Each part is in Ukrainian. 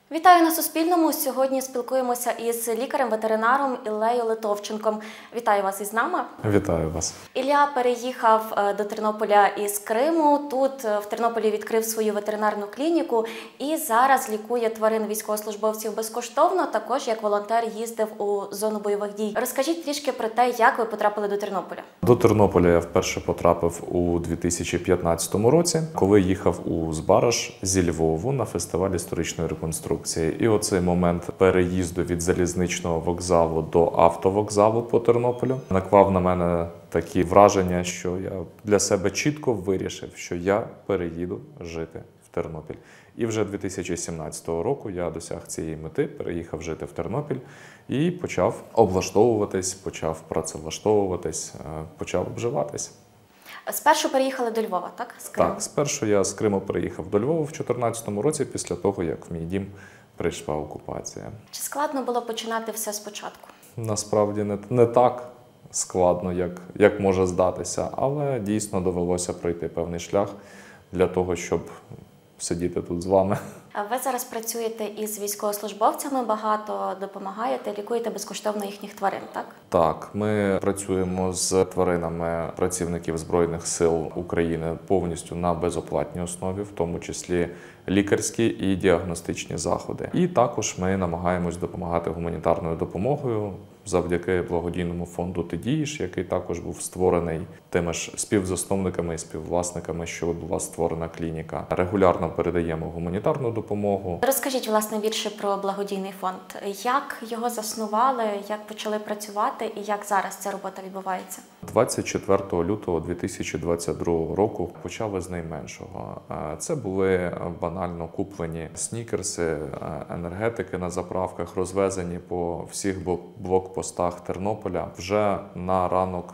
Вітаю на Суспільному. Сьогодні спілкуємося із лікарем-ветеринаром Іллею Литовченком. Вітаю вас із нами. Вітаю вас. Ілля переїхав до Тернополя із Криму. Тут в Тернополі відкрив свою ветеринарну клініку і зараз лікує тварин військовослужбовців безкоштовно. Також як волонтер їздив у зону бойових дій. Розкажіть трішки про те, як ви потрапили до Тернополя. До Тернополя я вперше потрапив у 2015 році, коли їхав у Збараж зі Львову на фестиваль історичної реконструкції. І оцей момент переїзду від залізничного вокзалу до автовокзалу по Тернополю наклав на мене такі враження, що я для себе чітко вирішив, що я переїду жити в Тернопіль. І вже 2017 року я досяг цієї мети, переїхав жити в Тернопіль і почав облаштовуватись, почав працевлаштовуватись, почав обживатись. Спершу переїхали до Львова, так? З Криму? Так, спершу я з Криму переїхав до Львова в 2014 році, після того, як в мій дім прийшла окупація. Чи складно було починати все спочатку? Насправді не так складно, як може здатися, але дійсно довелося пройти певний шлях для того, щоб сидіти тут з вами. Ви зараз працюєте із військовослужбовцями, багато допомагаєте, лікуєте безкоштовно їхніх тварин, так? Так, ми працюємо з тваринами працівників Збройних сил України повністю на безоплатній основі, в тому числі лікарські і діагностичні заходи. І також ми намагаємось допомагати гуманітарною допомогою завдяки благодійному фонду «Ти дієш», який також був створений тими ж співзасновниками і співвласниками, що була створена клініка. Регулярно передаємо гуманітарну допомогу. Розкажіть, власне, більше про благодійний фонд. Як його заснували, як почали працювати і як зараз ця робота відбувається? 24 лютого 2022 року почали з найменшого. Це були банально куплені снікерси, енергетики на заправках, розвезені по всіх блокпостах Тернополя. Вже на ранок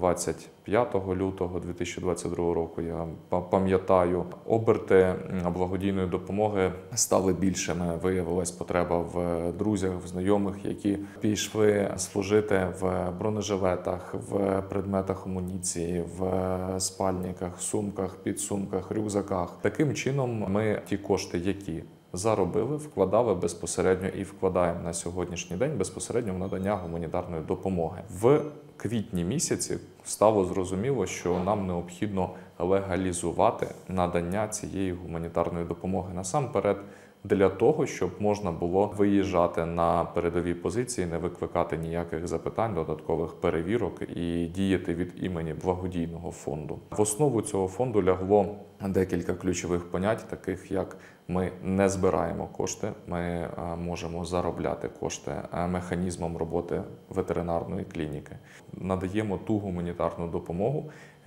25 лютого 2022 року, я пам'ятаю, оберти благодійної допомоги стали більшими. Виявилась потреба в друзях, в знайомих, які пішли служити в бронежилетах, в предметах амуніції, в спальниках, сумках, підсумках, рюкзаках. Таким чином ми ті кошти, які заробили, вкладали безпосередньо і вкладаємо на сьогоднішній день безпосередньо в надання гуманітарної допомоги. В квітні місяці стало зрозуміло, що нам необхідно легалізувати надання цієї гуманітарної допомоги. Насамперед, для того, щоб можна було виїжджати на передові позиції, не викликати ніяких запитань, додаткових перевірок і діяти від імені благодійного фонду. В основу цього фонду лягло декілька ключових понять, таких як ми не збираємо кошти, ми можемо заробляти кошти механізмом роботи ветеринарної клініки. Надаємо ту гуманітарну допомогу,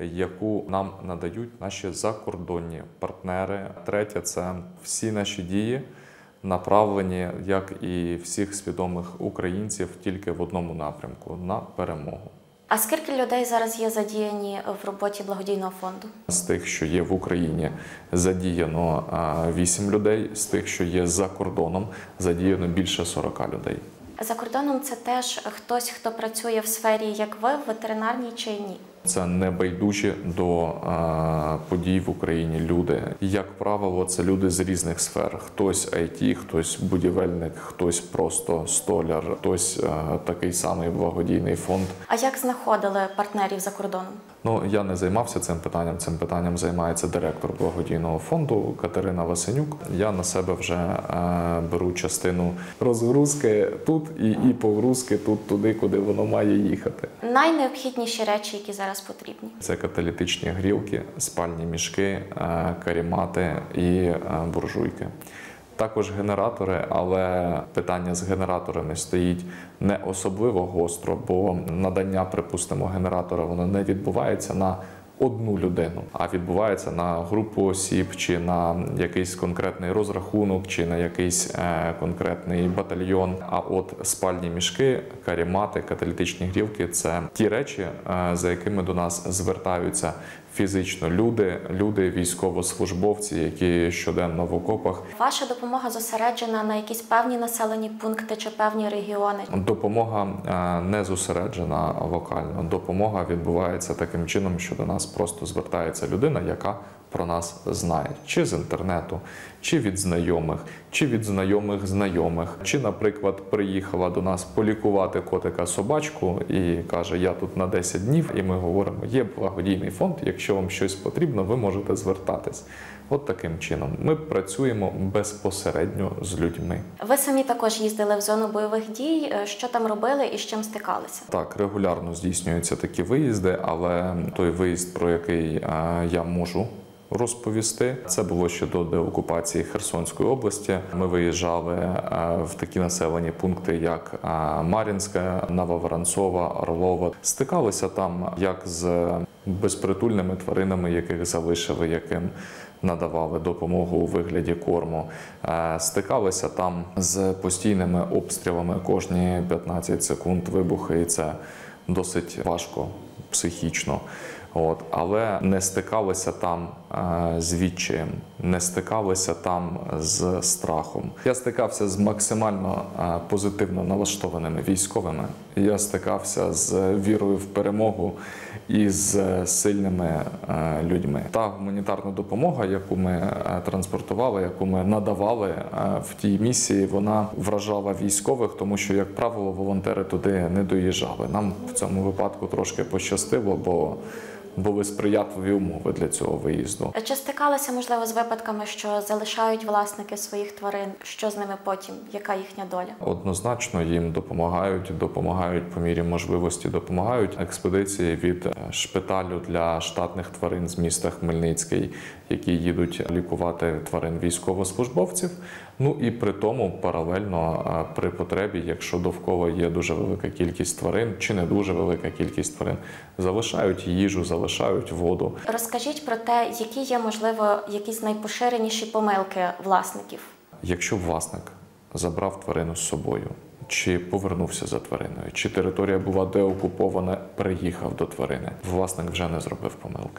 яку нам надають наші закордонні партнери. Третє – це всі наші дії направлені, як і всіх свідомих українців, тільки в одному напрямку – на перемогу. А скільки людей зараз є задіяні в роботі благодійного фонду? З тих, що є в Україні, задіяно 8 людей, з тих, що є за кордоном, задіяно більше 40 людей. За кордоном це теж хтось, хто працює в сфері, як ви, в ветеринарній чи ні? Це небайдужі до подій в Україні люди. Як правило, це люди з різних сфер. Хтось IT, хтось будівельник, хтось просто столяр, хтось такий самий благодійний фонд. А як знаходили партнерів за кордоном? Я не займався цим питанням. Цим питанням займається директор благодійного фонду Катерина Васенюк. Я на себе вже беру частину розгрузки тут і погрузки тут туди, куди воно має їхати. Найнеобхідніші речі, які зараз потрібні? Це каталітичні грілки, спальні мішки, карімати і буржуйки. Також генератори, але питання з генераторами стоїть не особливо гостро, бо надання, припустимо, генератора, воно не відбувається на одну людину, а відбувається на групу осіб, чи на якийсь конкретний розрахунок, чи на якийсь конкретний батальйон. А от спальні мішки, карімати, каталітичні грілки – це ті речі, за якими до нас звертаються фізично люди, військовослужбовці, які щоденно в окопах. Ваша допомога зосереджена на якісь певні населені пункти чи певні регіони? Допомога не зосереджена локально. Допомога відбувається таким чином, що до нас просто звертається людина, яка про нас знають. Чи з інтернету, чи від знайомих, чи від знайомих знайомих. Чи, наприклад, приїхала до нас полікувати котика-собачку і каже, я тут на 10 днів, і ми говоримо, є благодійний фонд, якщо вам щось потрібно, ви можете звертатись. От таким чином. Ми працюємо безпосередньо з людьми. Ви самі також їздили в зону бойових дій. Що там робили і з чим стикалися? Так, регулярно здійснюються такі виїзди, але той виїзд, про який я можу розповісти, це було ще до деокупації Херсонської області. Ми виїжджали в такі населені пункти, як Мар'їнське, Нововоронцова, Орлова. Стикалися там як з безпритульними тваринами, яких залишили, яким надавали допомогу у вигляді корму. Стикалися там з постійними обстрілами кожні 15 секунд вибухи, і це досить важко психічно. Але не стикалися там з відчаєм, не стикалися там з страхом. Я стикався з максимально позитивно налаштованими військовими. Я стикався з вірою в перемогу і з сильними людьми. Та гуманітарна допомога, яку ми транспортували, яку ми надавали в тій місії, вона вражала військових, тому що, як правило, волонтери туди не доїжджали. Нам в цьому випадку трошки пощастило, бо були сприятливі умови для цього виїзду. Чи стикалися, можливо, з випадками, що залишають власники своїх тварин? Що з ними потім? Яка їхня доля? Однозначно їм допомагають по мірі можливості, допомагають експедиції від шпиталю для штатних тварин з міста Хмельницький, які їдуть лікувати тварин військовослужбовців. Ну і при тому паралельно при потребі, якщо довкола є дуже велика кількість тварин чи не дуже велика кількість тварин, залишають їжу, залишають воду. Розкажіть про те, які є, можливо, якісь найпоширеніші помилки власників. Якщо власник забрав тварину з собою, чи повернувся за твариною, чи територія була деокупована, приїхав до тварини, власник вже не зробив помилки.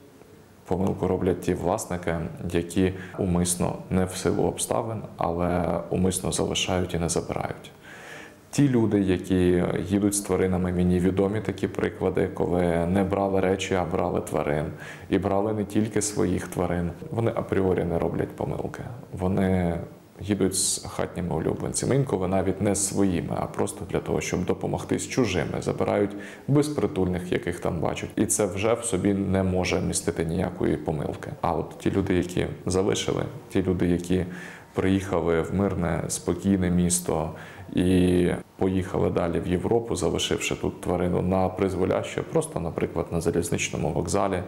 Помилку роблять ті власники, які умисно, не в силу обставин, але умисно залишають і не забирають. Ті люди, які їдуть з тваринами, мені відомі такі приклади, коли не брали речі, а брали тварин. І брали не тільки своїх тварин. Вони апріорі не роблять помилки. Вони їдуть з хатніми улюбленцями, інколи навіть не з своїми, а просто для того, щоб допомогти з чужими. Забирають безпритульних, яких там бачать. І це вже в собі не може містити ніякої помилки. А от ті люди, які залишили, ті люди, які приїхали в мирне, спокійне місто і поїхали далі в Європу, залишивши тут тварину на призволяще, просто, наприклад, на залізничному вокзалі,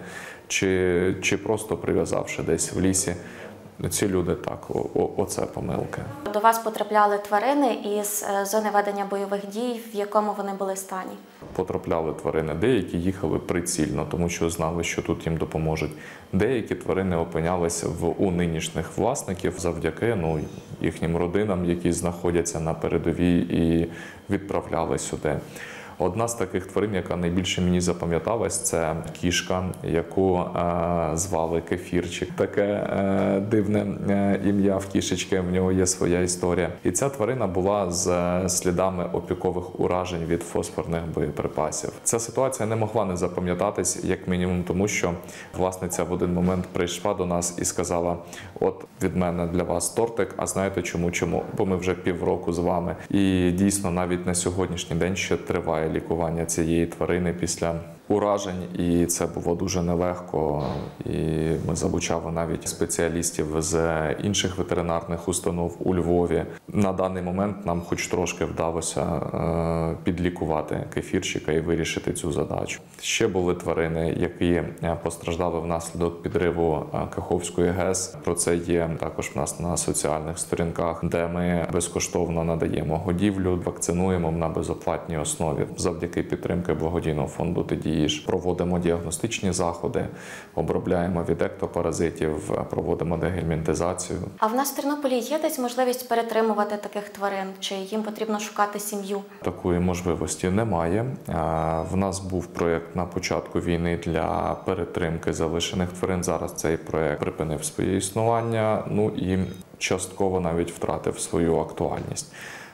чи просто прив'язавши десь в лісі. Ці люди так, оце помилки. До вас потрапляли тварини із зони ведення бойових дій, в якому вони були стані? Потрапляли тварини, деякі їхали прицільно, тому що знали, що тут їм допоможуть. Деякі тварини опинялися у нинішніх власників завдяки їхнім родинам, які знаходяться на передовій і відправляли сюди. Одна з таких тварин, яка найбільше мені запам'яталась, це кішка, яку звали Кефірчик. Таке дивне ім'я в кішечки, в нього є своя історія. І ця тварина була з слідами опікових уражень від фосфорних боєприпасів. Ця ситуація не могла не запам'ятатись, як мінімум тому, що власниця в один момент прийшла до нас і сказала: от від мене для вас тортик, а знаєте чому? Бо ми вже півроку з вами. І дійсно навіть на сьогоднішній день ще триває лікування цієї тварини після уражень, і це було дуже нелегко. І ми залучали навіть спеціалістів з інших ветеринарних установ у Львові. На даний момент нам хоч трошки вдалося підлікувати Кефірчика і вирішити цю задачу. Ще були тварини, які постраждали внаслідок підриву Каховської ГЕС. Про це є також в нас на соціальних сторінках, де ми безкоштовно надаємо годівлю, вакцинуємо на безоплатній основі. Завдяки підтримки благодійного фонду «Ти дієш» проводимо діагностичні заходи, обробляємо від ектопаразитів, проводимо дегельмінтизацію. А в нас в Тернополі є десь можливість перетримувати таких тварин? Чи їм потрібно шукати сім'ю? Такої можливості немає. В нас був проєкт на початку війни для перетримки залишених тварин. Зараз цей проєкт припинив своє існування, і частково навіть втратив свою актуальність.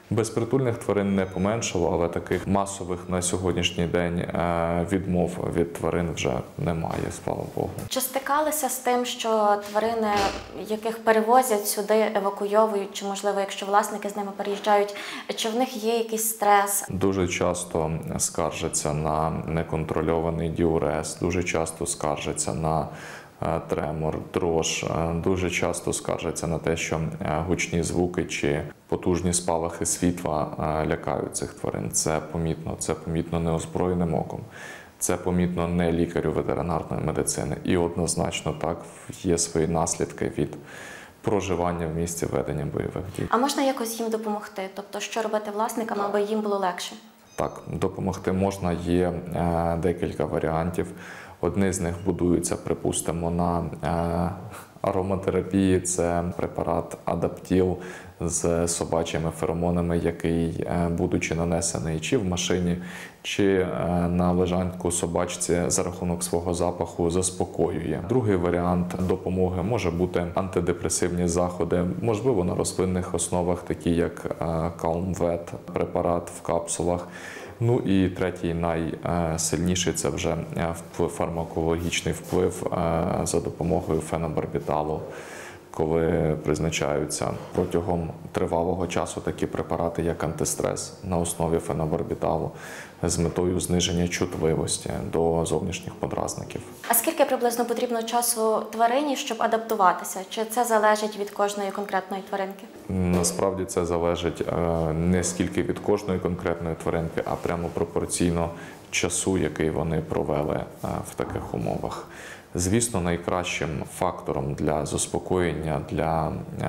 Безпритульних тварин не поменшало, але таких масових на сьогоднішній день відмов від тварин вже немає, слава Богу. Чи стикалися з тим, що тварини, яких перевозять сюди, евакуйовують, чи, можливо, якщо власники з ними переїжджають, чи в них є якийсь стрес? Дуже часто скаржаться на неконтрольований діурез, дуже часто скаржаться на тремор, дрож, дуже часто скаржаться на те, що гучні звуки чи потужні спалахи світла лякають цих тварин. Це помітно неозброєним оком. Це помітно не лікарю ветеринарної медицини. І однозначно так є свої наслідки від проживання в місці ведення бойових дій. А можна якось їм допомогти? Тобто, що робити власникам, аби їм було легше? Так, допомогти можна, є декілька варіантів. Одні з них будуються, припустимо, на ароматерапії. Це препарат Адаптіл з собачими феромонами, який, будучи нанесений чи в машині, чи на лежанку собачці за рахунок свого запаху, заспокоює. Другий варіант допомоги може бути антидепресивні заходи, можливо, на рослинних основах, такі як Calmvet, препарат в капсулах. Ну і третій, найсильніший, це вже фармакологічний вплив за допомогою фенобарбіталу, коли призначаються протягом тривалого часу такі препарати, як антистрес на основі фенобарбіталу, з метою зниження чутливості до зовнішніх подразників. А скільки приблизно потрібно часу тварині, щоб адаптуватися? Чи це залежить від кожної конкретної тваринки? Насправді це залежить не скільки від кожної конкретної тваринки, а прямо пропорційно часу, який вони провели в таких умовах. Звісно, найкращим фактором для заспокоєння, для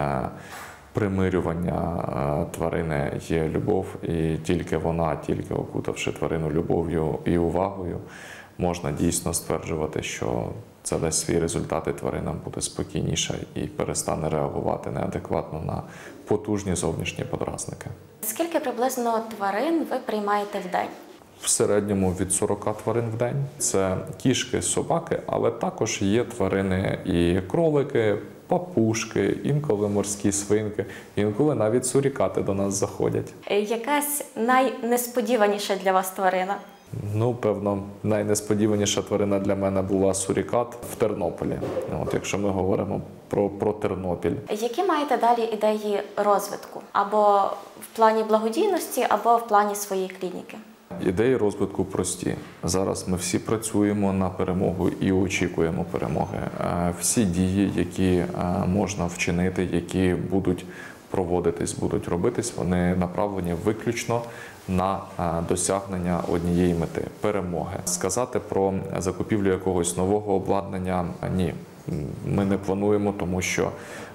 примирювання тварини є любов, і тільки вона, тільки окутавши тварину любов'ю і увагою, можна дійсно стверджувати, що це дасть свій результат, і тварина буде спокійніша і перестане реагувати неадекватно на потужні зовнішні подразники. Скільки приблизно тварин ви приймаєте в день? В середньому від 40 тварин в день. Це кішки, собаки, але також є тварини і кролики, папушки, інколи морські свинки, інколи навіть сурікати до нас заходять. Якась найнесподіваніша для вас тварина? Ну, певно, найнесподіваніша тварина для мене була сурікат в Тернополі. От якщо ми говоримо про Тернопіль. Які маєте далі ідеї розвитку? Або в плані благодійності, або в плані своєї клініки? Ідеї розвитку прості. Зараз ми всі працюємо на перемогу і очікуємо перемоги. Всі дії, які можна вчинити, які будуть проводитись, будуть робитись, вони направлені виключно на досягнення однієї мети – перемоги. Сказати про закупівлю якогось нового обладнання – ні. Ми не плануємо, тому що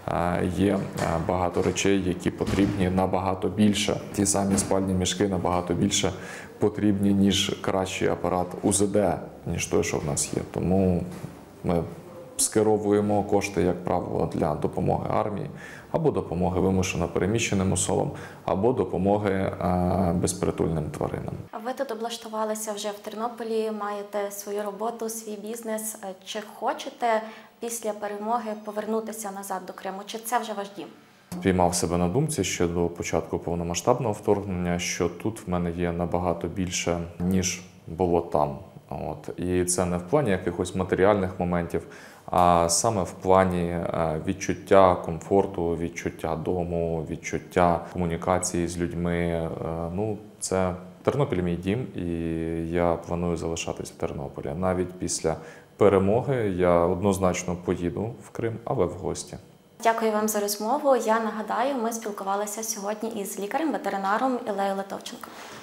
є багато речей, які потрібні набагато більше. Ті самі спальні мішки набагато більше потрібні, ніж кращий апарат УЗД, ніж той, що в нас є. Тому ми скеровуємо кошти, як правило, для допомоги армії, або допомоги вимушено переміщеним особам, або допомоги безпритульним тваринам. Ви тут облаштувалися вже в Тернополі, маєте свою роботу, свій бізнес. Чи хочете після перемоги повернутися назад до Криму? Чи це вже ваш дім? Піймав себе на думці ще до початку повномасштабного вторгнення, що тут в мене є набагато більше, ніж було там. І це не в плані якихось матеріальних моментів, а саме в плані відчуття комфорту, відчуття дому, відчуття комунікації з людьми. Це Тернопіль мій дім, і я планую залишатись в Тернополі. Навіть після перемоги я однозначно поїду в Крим, але в гості. Дякую вам за розмову. Я нагадаю, ми спілкувалися сьогодні із лікарем-ветеринаром Ілею Литовченко.